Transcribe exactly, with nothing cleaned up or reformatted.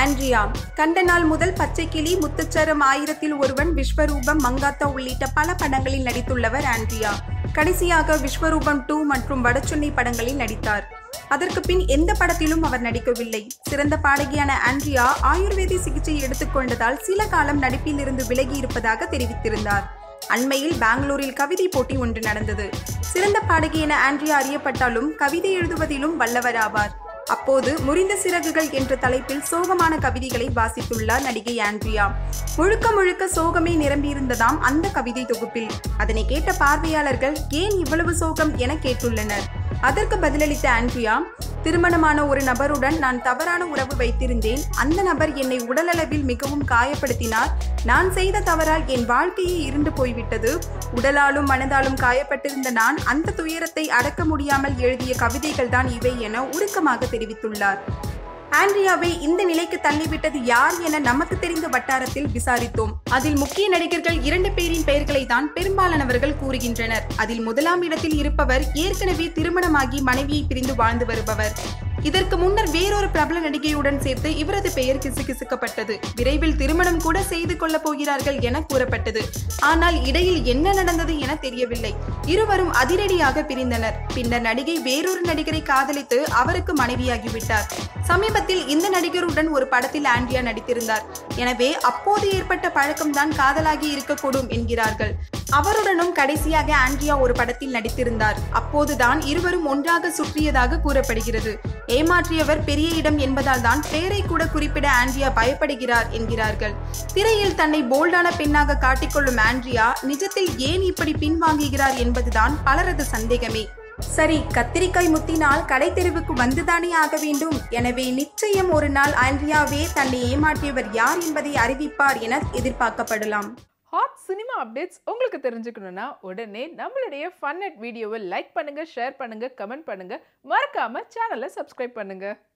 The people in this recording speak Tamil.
ஆண்ட்ரியா கண்ட நாள் முதல் பச்சைக்கிளி, முத்துச்சரம், ஆயிரத்தில் ஒருவன், விஸ்வரூபம், மங்காத்தா உள்ளிட்ட பல படங்களில் நடித்துள்ளவர் ஆண்ட்ரியா. கடைசியாக விஸ்வரூபம் டூ மற்றும் வடச்சென்னை படங்களில் நடித்தார். அதற்கு பின் எந்த படத்திலும் அவர் நடிக்கவில்லை. சிறந்த பாடகியான ஆண்ட்ரியா ஆயுர்வேதி சிகிச்சை எடுத்துக்கொண்டதால் சில காலம் நடிப்பில் இருந்து விலகி இருப்பதாக தெரிவித்திருந்தார். அண்மையில் பெங்களூரில் கவிதை போட்டி ஒன்று நடந்தது. சிறந்த பாடகி என ஆண்ட்ரியா அறியப்பட்டாலும் கவிதை எழுதுவதிலும் வல்லவராவார். அப்போது முறிந்த சிறகுகள் என்ற தலைப்பில் சோகமான கவிதைகளை வாசித்துள்ளார் நடிகை ஆண்ட்ரியா. முழுக்க முழுக்க சோகமே நிரம்பியிருந்ததாம் அந்த கவிதை தொகுப்பில். அதனை கேட்ட பார்வையாளர்கள் ஏன் இவ்வளவு சோகம் என கேட்டுள்ளனர். அதற்கு பதிலளித்த ஆண்ட்ரியா, திருமணமான ஒரு நபருடன் நான் தவறான உறவு வைத்திருந்தேன். அந்த நபர் என்னை உடலளவில் மிகவும் காயப்படுத்தினார். நான் செய்த தவறால் என் வாழ்க்கையே இருண்டு போய்விட்டது. உடலாலும் மனதாலும் காயப்பட்டிருந்த நான் அந்த துயரத்தை அடக்க முடியாமல் எழுதிய கவிதைகள் தான் இவை என உருக்கமாக தெரிவித்துள்ளார். ஆண்ட்ரியாவை இந்த நிலைக்கு தள்ளிவிட்டது யார் என நமக்கு தெரிந்த வட்டாரத்தில் விசாரித்தோம். அதில் முக்கிய நடிகர்கள் இரண்டு பேரின் பெயர்களை தான் பெரும்பாலானவர்கள் கூறுகின்றனர். அதில் முதலாம் இடத்தில் இருப்பவர் ஏற்கனவே திருமணமாகி மனைவியை பிரிந்து வாழ்ந்து வருபவர். இதற்கு முன்னர் வேறொரு பிரபல நடிகையுடன் சேர்த்து இவரது பெயர் கிசுகிசுக்கப்பட்டது. விரைவில் திருமணம் கூட செய்து கொள்ள போகிறார்கள் என கூறப்பட்டது. ஆனால் இடையில் என்ன நடந்தது என தெரியவில்லை. இருவரும் அதிரடியாக பிரிந்தனர். பின்னர் நடிகை வேறொரு நடிகரை காதலித்து அவருக்கு மனைவியாகிவிட்டார். சமீபத்தில் இந்த நடிகருடன் ஒரு படத்தில் ஆண்ட்ரியா நடித்திருந்தார். எனவே அப்போது ஏற்பட்ட பழக்கம்தான் காதலாகி இருக்கக்கூடும் என்கிறார்கள். அவருடனும் கடைசியாக ஆண்ட்ரியா ஒரு படத்தில் நடித்திருந்தார். அப்போதுதான் இருவரும் ஒன்றாக சுற்றியதாக கூறப்படுகிறது. ஏமாற்றியவர் பெரிய இடம் என்பதால் தான் பெயரை கூட குறிப்பிட ஆண்ட்ரியா பயப்படுகிறார் என்கிறார்கள். திரையில் தன்னை போல்டான பெண்ணாக காட்டிக்கொள்ளும் ஆண்ட்ரியா நிஜத்தில் ஏன் இப்படி பின்வாங்குகிறார் என்பதுதான் பலரது சந்தேகமே. சரி, கத்திரிக்காய் முத்தினால் கடை தெருவுக்கு வந்துதானே ஆக வேண்டும். எனவே நிச்சயம் ஒரு நாள் ஆண்ட்ரியாவே தன்னை ஏமாற்றியவர் யார் என்பதை அறிவிப்பார் என எதிர்பார்க்கப்படலாம். ஹாட் சினிமா அப்டேட்ஸ் உங்களுக்கு தெரிஞ்சுக்கணும்னா உடனே நம்மளுடைய ஃபன்னெட் வீடியோவை லைக் பண்ணுங்க, ஷேர் பண்ணுங்க, கமெண்ட் பண்ணுங்க, மறக்காம சேனலை சப்ஸ்கிரைப் பண்ணுங்க.